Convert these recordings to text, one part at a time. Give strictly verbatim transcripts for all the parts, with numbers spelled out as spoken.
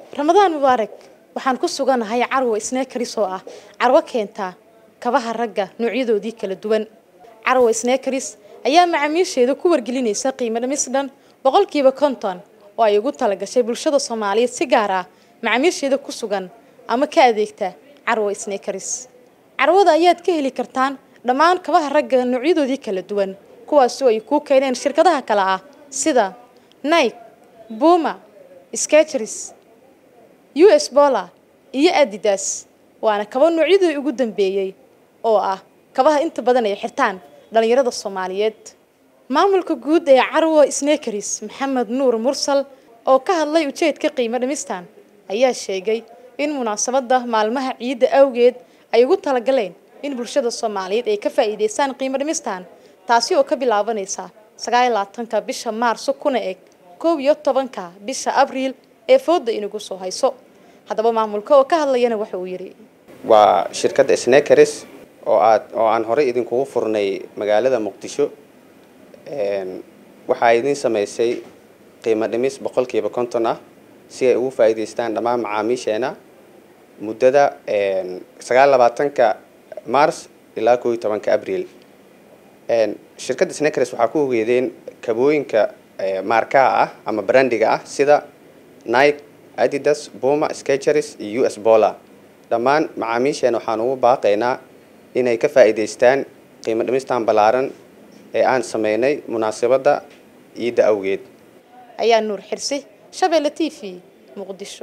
Ramadaan Mubaarak waxaan ku suganahay carwo sneakers oo ah carwo keenta kabaha ragga noocyadoodii kala duwan. Carwo sneakers ayaa macaamiisheedu ku wargelinaysa qiimo dhimis dhan boqolkiiba konton oo ay ugu talagashay bulshada Soomaaliyeed si gaar ah macaamiisheeda ku sugan ama ka adeegta carwo sneakers. Carwada ayaad ka heli kartaan dhammaan kabaha ragga noocyadoodii kala duwan kuwaas oo ay ku keeneen shirkadaha kala ah sida Nike, Puma, Skechers, U S Polo iyo Adidas waana kaba noocyadii ugu dambeeyay oo ah kabaha inta badan ay xirtaan dhalinyarada Soomaaliyeed. Maamulka guud ee Carwo Sneakers Maxamed Nuur Mursal oo ka hadlay ujeedka qiimo dhimistan ayaa sheegay in munaasabada maalmaha ciida awgeed ay ugu talagaleen in bulshada Soomaaliyeed ay ka faa'iideystaan qiimo dhimistan taasi oo ka bilaabanaysa sagaal iyo labaatanka bisha Maarso kuna eg kow iyo tobanka bisha Abriil ee fooda inagu soo hayso. Hadaba maamulka oo ka hadlayana waxa uu yiri waa shirkadda Sneakers oo aad oo aan hore idinku furnay magaalada Muqdisho een waxa idin sameysay qiimo dhimis boqolkiiba konton ah si ay ugu faa'iideystaan dhammaan macaamiisheena muddada een sagaal iyo labaatanka Maars ilaa kow iyo tobanka Abriil. een shirkadda Sneakers waxa ku hogeedeen kabooyinka marka ah ama brandiga ah sida Nike, Adidas, Puma, Skechers iyo U S Polo. Dhammaan macaamiisheena waxaan ugu baaqaynaa inay ka faa'iideystaan qiimo dhimistan balaaran ee aan sameynay munaasabada ciida awgeed. Ayaa Nuur Xirsi, Shabeelle T V, Muqdisho.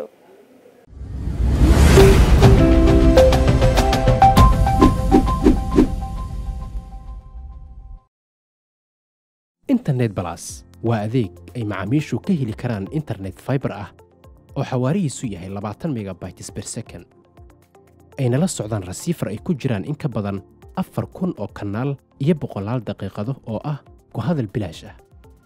Internet Plus waa adeeg ay macaamiishu ka heli karaan internet fiber ah oo xawaarihiisu yahay labaatan megabytes per second. ayna la socdaan receiver ay ku jiraan in ka badan afar kun oo kanaal iyo boqolaal daqiiqado oo ah ku hadal bilaash ah.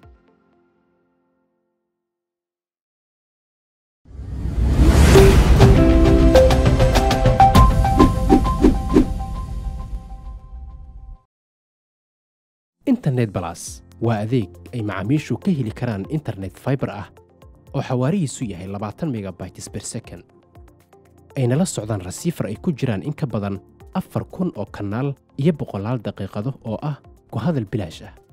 Internet Plus waa adeeg ay macaamiishu ka heli karaan internet fiber ah oo xawaarihiisu yahay labaatan megabytes per second. ayna la socdaan receiver ay ku jiraan in ka badan afar kun oo kanaal iyo boqolaal daqiiqado oo ah ku hadal bilaash ah.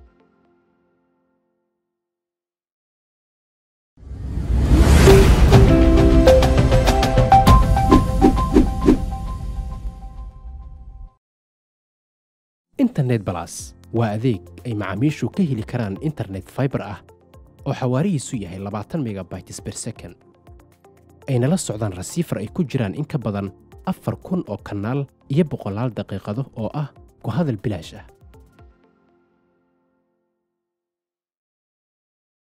Internet Plus waa adeeg ay macaamiishu ka heli karaan internet fiber ah oo xawaarihiisu yahay labaatan megabytes per second. ayna la socdaan receiver ay ku jiraan in ka badan afar kun oo kanaal iyo boqolaal daqiiqado oo ah ku hadal bilaash ah.